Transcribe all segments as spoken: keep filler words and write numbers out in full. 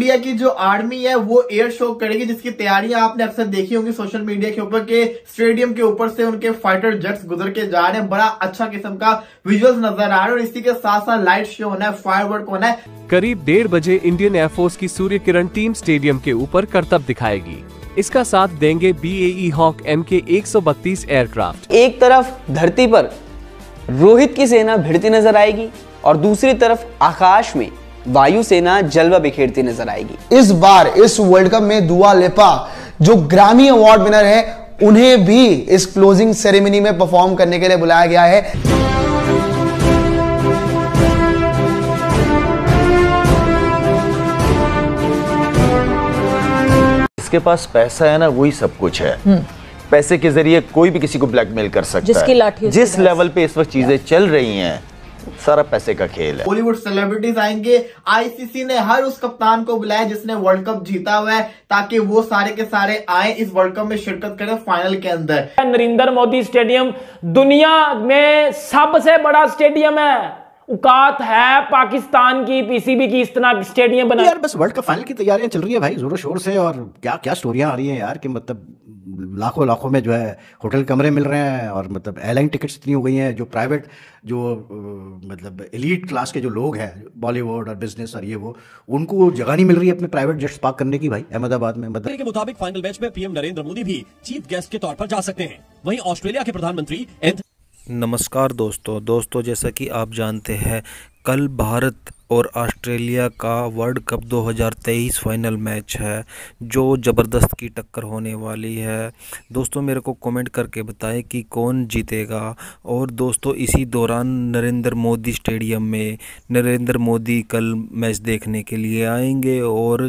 India की जो army है वो एयर शो करेगी, जिसकी तैयारियां आपने अक्सर देखी होंगी सोशल मीडिया के ऊपर के स्टेडियम के ऊपर से उनके फाइटर जेट्स गुजर के जा रहे हैं। बड़ा अच्छा किस्म का विजुअल्स नजर आ रहा है और इसी के साथ साथ लाइट शो होना है, फायरवर्क होना है। करीब डेढ़ बजे इंडियन एयरफोर्स की सूर्य किरण टीम स्टेडियम के ऊपर करतब दिखाएगी। इसका साथ देंगे B A E Hawk M K एक सौ बत्तीस एयरक्राफ्ट। एक तरफ धरती पर रोहित की सेना भिड़ती नजर आएगी और दूसरी तरफ आकाश में वायुसेना जलवा बिखेरती नजर आएगी। इस बार इस वर्ल्ड कप में दुआ लिपा जो ग्रैमी अवार्ड विनर है, उन्हें भी इस क्लोजिंग सेरेमनी में परफॉर्म करने के लिए बुलाया गया है। इसके पास पैसा है ना, वही सब कुछ है। पैसे के जरिए कोई भी किसी को ब्लैकमेल कर सकता है। जिस लेवल पे इस वक्त चीजें चल रही हैं, सारा पैसे का खेल है। बॉलीवुड सेलिब्रिटीज आएंगे। आईसीसी ने हर उस कप्तान को बुलाया जिसने वर्ल्ड कप जीता हुआ है, ताकि वो सारे के सारे आए इस वर्ल्ड कप में शिरकत करें फाइनल के अंदर। नरेंद्र मोदी स्टेडियम दुनिया में सबसे बड़ा स्टेडियम है, औकात है पाकिस्तान की पीसीबी की इस तरह स्टेडियम बना। यार बस वर्ल्ड कप फाइनल की तैयारियां चल रही है भाई जोरों शोर से, और क्या क्या स्टोरियां आ रही हैं यार कि मतलब लाखों लाखों में जो है होटल कमरे मिल रहे हैं, और मतलब एयरलाइन टिकट्स इतनी हो गई हैं, जो प्राइवेट जो मतलब एलीट क्लास के जो लोग हैं बॉलीवुड और बिजनेस और ये वो, उनको जगह नहीं मिल रही है अपने प्राइवेट जेट्स पार्क करने की भाई अहमदाबाद में। मतलब के मुताबिक फाइनल मैच में पीएम नरेंद्र मोदी भी चीफ गेस्ट के तौर पर जा सकते हैं। वहीं ऑस्ट्रेलिया के प्रधानमंत्री नमस्कार दोस्तों दोस्तों जैसा कि आप जानते हैं, कल भारत और ऑस्ट्रेलिया का वर्ल्ड कप दो हज़ार तेईस फाइनल मैच है, जो ज़बरदस्त की टक्कर होने वाली है। दोस्तों मेरे को कमेंट करके बताएं कि कौन जीतेगा। और दोस्तों इसी दौरान नरेंद्र मोदी स्टेडियम में नरेंद्र मोदी कल मैच देखने के लिए आएंगे और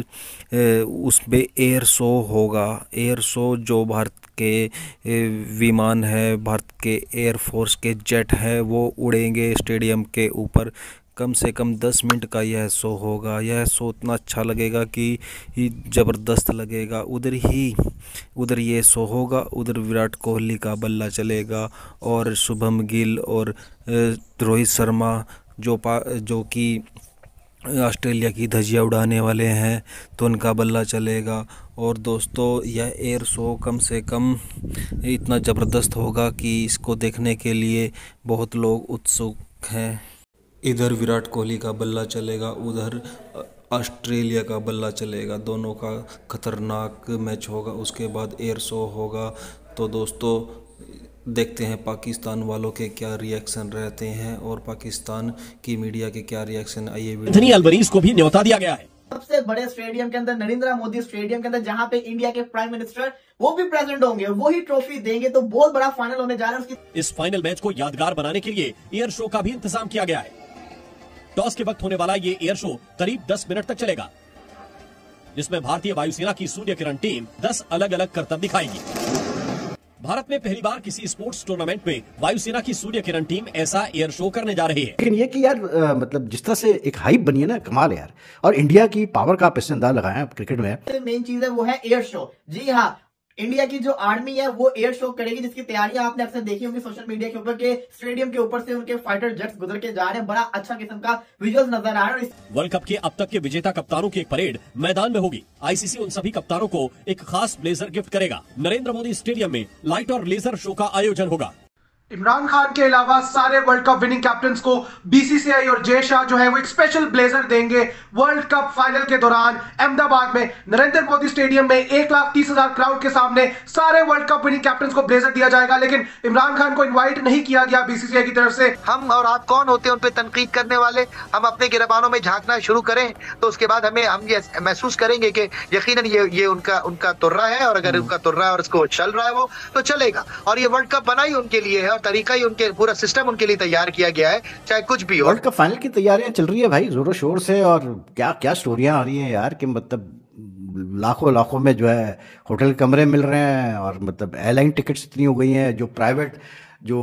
उसमें एयर शो होगा। एयर शो जो भारत के विमान है, भारत के एयरफोर्स के जेट हैं, वो उड़ेंगे स्टेडियम के ऊपर। कम से कम दस मिनट का यह शो होगा। यह शो इतना अच्छा लगेगा कि ज़बरदस्त लगेगा। उधर ही उधर ये शो होगा, उधर विराट कोहली का बल्ला चलेगा और शुभम गिल और रोहित शर्मा जो पा जो कि ऑस्ट्रेलिया की धज्जियाँ उड़ाने वाले हैं, तो उनका बल्ला चलेगा। और दोस्तों यह एयर शो कम से कम इतना ज़बरदस्त होगा कि इसको देखने के लिए बहुत लोग उत्सुक हैं। इधर विराट कोहली का बल्ला चलेगा, उधर ऑस्ट्रेलिया का बल्ला चलेगा। दोनों का खतरनाक मैच होगा। उसके बाद एयर शो होगा। तो दोस्तों देखते हैं पाकिस्तान वालों के क्या रिएक्शन रहते हैं और पाकिस्तान की मीडिया के क्या रिएक्शन। आइए एंथनी अल्बनीज को भी न्योता दिया गया है। सबसे बड़े स्टेडियम के अंदर, नरेंद्र मोदी स्टेडियम के अंदर, जहां पे इंडिया के प्राइम मिनिस्टर वो भी प्रेजेंट होंगे, वो ही ट्रॉफी देंगे। तो बहुत बड़ा फाइनल होने जा रहा है। उसकी इस फाइनल मैच को यादगार बनाने के लिए एयर शो का भी इंतजाम किया गया है। टॉस के वक्त होने वाला ये एयर शो करीब दस मिनट तक चलेगा, जिसमें भारतीय वायुसेना की सूर्य किरण टीम दस अलग अलग करतब दिखाएगी। भारत में पहली बार किसी स्पोर्ट्स टूर्नामेंट में वायुसेना की सूर्य किरण टीम ऐसा एयर शो करने जा रही है। लेकिन ये कि यार आ, मतलब जिस तरह से एक हाइप बनी है ना, कमाल है यार। और इंडिया की पावर का आप इससे अंदाजा लगाएं क्रिकेट में। मेन चीज है वो है एयर शो। जी हाँ, इंडिया की जो आर्मी है वो एयर शो करेगी, जिसकी तैयारियां आपने अक्सर देखी होंगी सोशल मीडिया के ऊपर के स्टेडियम के ऊपर से उनके फाइटर जेट्स गुजर के जा रहे हैं। बड़ा अच्छा किस्म का विजुअल्स नजर आ रहा है। वर्ल्ड कप के अब तक के विजेता कप्तानों की एक परेड मैदान में होगी। आईसीसी उन सभी कप्तानों को एक खास ब्लेजर गिफ्ट करेगा। नरेंद्र मोदी स्टेडियम में लाइट और लेजर शो का आयोजन होगा। इमरान खान के अलावा सारे वर्ल्ड कप विनिंग कैप्टन्स को बीसीसीआई और जय शाह जो है वो एक स्पेशल ब्लेजर देंगे वर्ल्ड कप फाइनल के दौरान अहमदाबाद में नरेंद्र मोदी स्टेडियम में एक लाख तीस हजार क्राउड के सामने सारे वर्ल्ड कप विनिंग कैप्टन्स को ब्लेजर दिया जाएगा। लेकिन इमरान खान को इनवाइट नहीं किया गया बीसीसीआई की तरफ से। हम और आप कौन होते हैं उन पे तनकीद करने वाले? हम अपने गिरबानों में झांकना शुरू करें तो उसके बाद हमें हम ये महसूस करेंगे कि यकीनन ये ये उनका उनका तुर्रा है, और अगर उनका तुर्रा है और उसको चल रहा है वो तो चलेगा। और ये वर्ल्ड कप बना ही उनके लिए है और तरीका ही उनके, पूरा सिस्टम उनके लिए तैयार किया गया है, चाहे कुछ भी हो। वर्ल्ड कप फाइनल की तैयारियां चल रही है भाई जोरों शोर से, और क्या क्या स्टोरियां आ रही हैं यार कि मतलब लाखों लाखों में जो है होटल कमरे मिल रहे हैं, और मतलब एयरलाइन टिकट्स इतनी हो गई हैं, जो प्राइवेट जो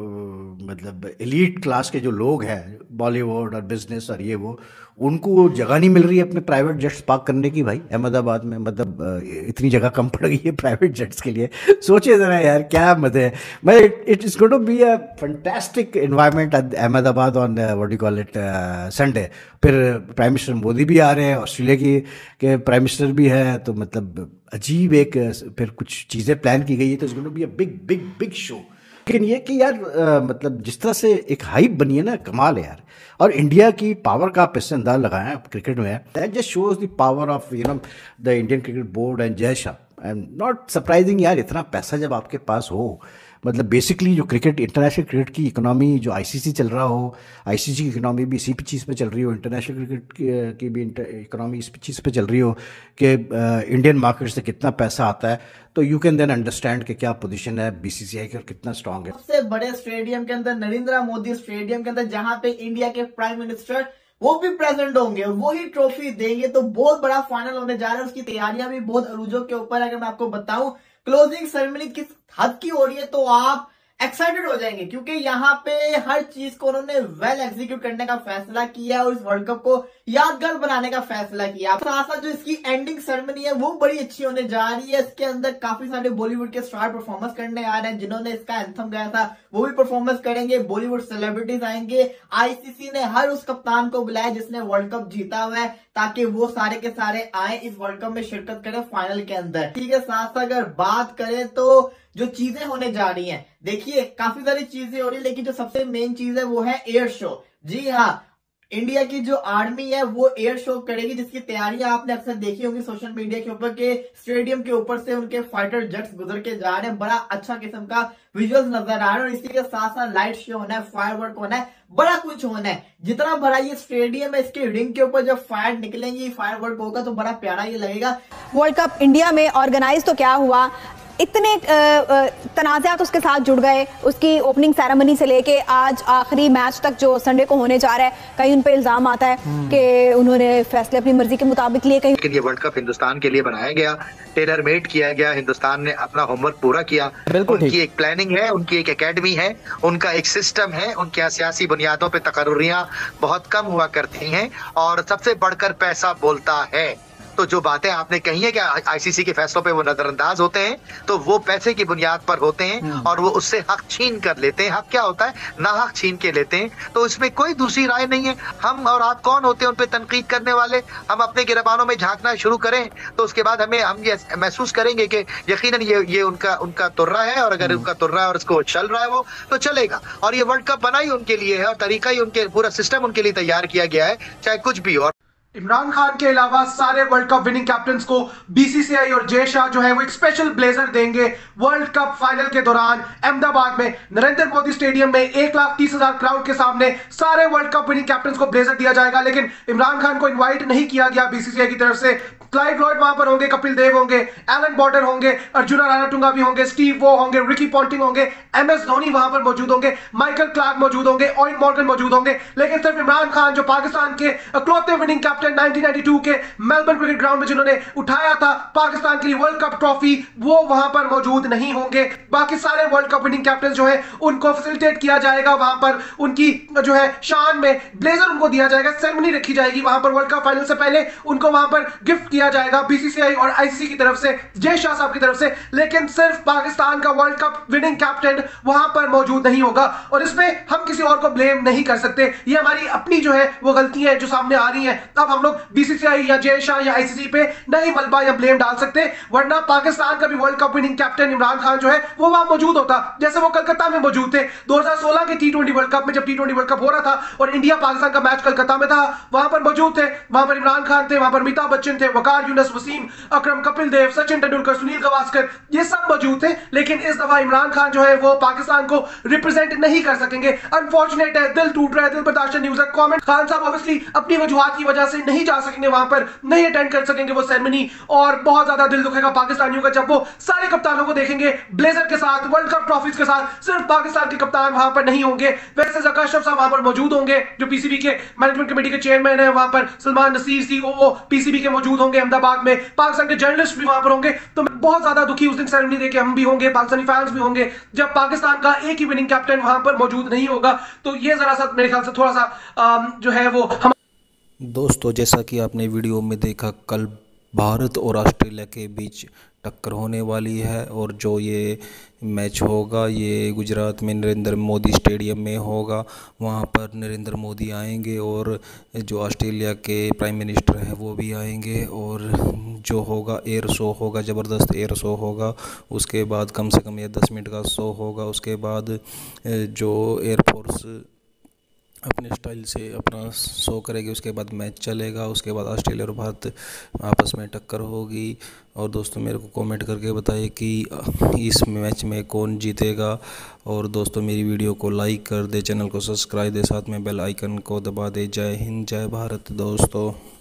uh, मतलब एलीट क्लास के जो लोग हैं बॉलीवुड और बिजनेस और ये वो, उनको जगह नहीं मिल रही है अपने प्राइवेट जेट्स पार्क करने की भाई अहमदाबाद में। मतलब uh, इतनी जगह कम पड़ गई है प्राइवेट जेट्स के लिए। सोचिए ज़रा यार क्या मजे है। मैं it is going to be a fantastic environment at Ahmedabad on what you call it Sunday. फिर प्राइम मिनिस्टर मोदी भी आ रहे हैं, ऑस्ट्रेलिया की के प्राइम मिनिस्टर भी है, तो मतलब अजीब एक फिर कुछ चीज़ें प्लान की गई है। तो it's going to be a big big big show. लेकिन ये कि यार आ, मतलब जिस तरह से एक हाइप बनी है ना, कमाल है यार। और इंडिया की पावर का आप इससे अंदाज लगाएं क्रिकेट में, that just shows the power of you know the Indian cricket board and Jay Shah. And not surprising यार, इतना पैसा जब आपके पास हो, मतलब बेसिकली जो क्रिकेट इंटरनेशनल क्रिकेट की इकोनॉमी जो आईसीसी चल रहा हो, आईसीसी की इकोनॉमी भी इसी चीज़ पे चल रही हो, इंटरनेशनल क्रिकेट की, की भी इकोनॉमी इस चीज़ पे चल रही हो कि इंडियन मार्केट से कितना पैसा आता है, तो यू कैन देन अंडरस्टैंड कि क्या पोजीशन है बीसीसीआई की और कितना स्ट्रांग है। सबसे बड़े स्टेडियम के अंदर, नरेंद्र मोदी स्टेडियम के अंदर, जहां पे इंडिया के प्राइम मिनिस्टर वो भी प्रेजेंट होंगे, वही ट्रॉफी देंगे, तो बहुत बड़ा फाइनल होने जा रहा है। उसकी तैयारियां भी बहुत अरूजों के ऊपर। अगर मैं आपको बताऊं क्लोजिंग सेरेमनी किस हद की हो रही है तो आप एक्साइटेड हो जाएंगे, क्योंकि यहाँ पे हर चीज को उन्होंने वेल एग्जीक्यूट करने का फैसला किया और इस वर्ल्ड कप को यादगार बनाने का फैसला किया। साथ साथ जो इसकी एंडिंग सेरेमनी है वो बड़ी अच्छी होने जा रही है। इसके अंदर काफी सारे बॉलीवुड के स्टार परफॉर्मेंस करने आ रहे हैं। जिन्होंने इसका एंथम गाया था वो भी परफॉर्मेंस करेंगे, बॉलीवुड सेलिब्रिटीज आएंगे। आईसीसी ने हर उस कप्तान को बुलाया जिसने वर्ल्ड कप जीता हुआ है, ताकि वो सारे के सारे आए इस वर्ल्ड कप में शिरकत करें फाइनल के अंदर। ठीक है, साथ साथ अगर बात करें तो जो चीजें होने जा रही हैं, देखिए काफी सारी चीजें हो रही है, लेकिन जो सबसे मेन चीज है वो है एयर शो। जी हाँ, इंडिया की जो आर्मी है वो एयर शो करेगी, जिसकी तैयारियां आपने अक्सर देखी होंगी सोशल मीडिया के ऊपर के स्टेडियम के ऊपर से उनके फाइटर जेट्स गुजर के जा रहे हैं। बड़ा अच्छा किस्म का विजुअल्स नजर आ रहा है और इसी के साथ साथ लाइट शो होना है, फायरवर्क होना है, बड़ा कुछ होना है। जितना बड़ा ये स्टेडियम है, इसके रिंग के ऊपर जब फायर निकलेंगी, फायरवर्क होगा तो बड़ा प्यारा ये लगेगा। वर्ल्ड कप इंडिया में ऑर्गेनाइज तो क्या हुआ, इतने तनाज़ात उसके साथ जुड़ गए, उसकी ओपनिंग सेरेमनी से लेके आज आखिरी मैच तक जो संडे को होने जा रहा है। कहीं उन पे इल्जाम आता है कि उन्होंने फैसले अपनी मर्जी के मुताबिक लिए, कहीं लेकिन ये वर्ल्ड कप हिंदुस्तान के लिए बनाया गया, टेलर मेड किया गया। हिंदुस्तान ने अपना होमवर्क पूरा किया। उनकी एक प्लानिंग है, उनकी एक एकेडमी है, उनका एक सिस्टम है, उनके सियासी बुनियादों पे तकर्रुरियां बहुत कम हुआ करती हैं और सबसे बढ़कर पैसा बोलता है। तो जो बातें आपने कही है कि आईसीसी के फैसलों पे वो नजरअंदाज होते हैं, तो वो पैसे की बुनियाद पर होते हैं और वो उससे हक छीन कर लेते हैं। हक क्या होता है? ना हक छीन के लेते हैं। तो इसमें कोई दूसरी राय नहीं है। हम और आप कौन होते हैं उन पे तनकीद करने वाले? हम अपने गिरबानों में झांकना शुरू करें तो उसके बाद हमें हम ये महसूस करेंगे कि यकीनन ये ये उनका उनका तुर्रा है, और अगर उनका तुर्रा है और उसको चल रहा है वो तो चलेगा। और ये वर्ल्ड कप बना ही उनके लिए है और तरीका ही उनके, पूरा सिस्टम उनके लिए तैयार किया गया है, चाहे कुछ भी। और इमरान खान के अलावा सारे वर्ल्ड कप विनिंग कैप्टन्स को बीसीसीआई और जय शाह जो है वो एक स्पेशल ब्लेजर देंगे वर्ल्ड कप फाइनल के दौरान अहमदाबाद में नरेंद्र मोदी स्टेडियम में एक लाख तीस हजार क्राउड के सामने सारे वर्ल्ड कप विनिंग कैप्टन्स को ब्लेजर दिया जाएगा। लेकिन इमरान खान को इनवाइट नहीं किया गया बीसीसीआई की तरफ से। क्लाइव लॉयड वहां पर होंगे, कपिल देव होंगे, एलन बॉर्डर होंगे, अर्जुना रानाटुंगा भी होंगे, स्टीव वो होंगे, रिकी पॉन्टिंग होंगे, एम एस धोनी वहां पर मौजूद होंगे, माइकल क्लार्क मौजूद होंगे, ओवेन मॉर्गन मौजूद होंगे। लेकिन सिर्फ इमरान खान जो पाकिस्तान के अकलौते winning captain nineteen ninety two के मेलबर्न क्रिकेट ग्राउंड में जिन्होंने उठाया था पाकिस्तान के लिए वर्ल्ड कप ट्रॉफी, वो वहां पर मौजूद नहीं होंगे। बाकी सारे वर्ल्ड कप विनिंग कैप्टन जो है उनको फैसिलिटेट किया जाएगा वहां पर, उनकी जो है शान में ब्लेजर उनको दिया जाएगा, सेरेमनी रखी जाएगी वहां पर। वर्ल्ड कप फाइनल से पहले उनको वहां पर गिफ्ट किया जाएगा बीसीसीआई और आईसीसी की तरफ से, जय शाह साहब की तरफ से। लेकिन सिर्फ पाकिस्तान का वर्ल्ड कप विनिंग कैप्टन वहां पर मौजूद नहीं होगा और इसमें हम किसी और को ब्लेम नहीं कर सकते। ये हमारी अपनी जो है वो गलती है जो सामने आ रही है। अब हम लोग बीसीसीआई या जय शाह या आईसीसी पे नहीं मलबा या ब्लेम डाल सकते, वरना पाकिस्तान का भी world cup winning captain Imran Khan जो है वो वहां मौजूद होता, जैसे वो कलकत्ता में मौजूद थे दो हज़ार सोलह के टी ट्वेंटी वर्ल्ड कप में। जब टी ट्वेंटी वर्ल्ड कप हो रहा था और इंडिया पाकिस्तान का मैच कलकत्ता में था, वहां पर मौजूद थे। वहां पर इमरान खान थे, वहां पर अमिताभ बच्चन थे, वकार यूनुस, वसीम अकरम, कपिल देव, सचिन तेंदुलकर, सुनील गावस्कर, ये सब मौजूद थे। लेकिन इस दफा इमरान खान जो है वो पाकिस्तान को रिप्रेजेंट नहीं कर सकेंगे। अनफॉर्चुनेट है, दिल टूट रहा है, दिल बर्दाश्त न्यूज है। कमेंट खान साहब ऑब्वियसली अपनी वजूहात की वजह से नहीं जा सकेंगे वहां पर, नहीं अटेंड कर सकेंगे वो सेरेमनी, और बहुत ज्यादा दिल दुखेगा पाकिस्तानियों का जब वो सारे कप्तानों को देखेंगे ब्लेजर के साथ, वर्ल्ड कप ट्रॉफीज के साथ। सिर्फ पाकिस्तान के कप्तान वहां पर नहीं होंगे। वैसे ज़का अशरफ साहब वहां पर मौजूद होंगे जो पीसीबी के मैनेजमेंट कमेटी के चेयरमैन है, वहां पर सलमान नसीर सीओओ पीसीबी के मौजूद होंगे, अहमदाबाद में। पाकिस्तान के जर्नलिस्ट भी वहां पर होंगे। तो मैं बहुत ज्यादा दुखी उस दिन सेरेमनी देख के हम भी होंगे, पाकिस्तानी फैंस भी होंगे, जब पाकिस्तान का एक ही विनिंग कैप्टन वहां पर मौजूद नहीं होगा। तो ये जरा सा मेरे ख्याल से थोड़ा सा जो है वो हम दोस्तों जैसा कि आपने वीडियो में देखा, कल भारत और ऑस्ट्रेलिया के बीच टक्कर होने वाली है और जो ये मैच होगा ये गुजरात में नरेंद्र मोदी स्टेडियम में होगा। वहाँ पर नरेंद्र मोदी आएंगे और जो ऑस्ट्रेलिया के प्राइम मिनिस्टर हैं वो भी आएंगे और जो होगा एयर शो होगा, ज़बरदस्त एयर शो होगा। उसके बाद कम से कम ये दस मिनट का शो होगा। उसके बाद जो एयरफोर्स अपने स्टाइल से अपना शो करेगी, उसके बाद मैच चलेगा। उसके बाद ऑस्ट्रेलिया और भारत आपस में टक्कर होगी। और दोस्तों मेरे को कमेंट करके बताइए कि इस मैच में कौन जीतेगा। और दोस्तों मेरी वीडियो को लाइक कर दे, चैनल को सब्सक्राइब दे, साथ में बेल आइकन को दबा दे। जय हिंद, जय भारत दोस्तों।